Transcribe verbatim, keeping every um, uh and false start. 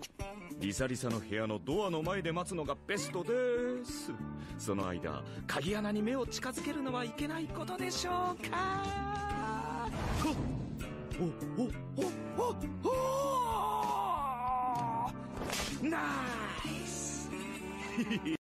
リサリサの部屋のドアの前で待つのがベストです。その間鍵穴に目を近づけるのはいけないことでしょうか。おおおおおナイス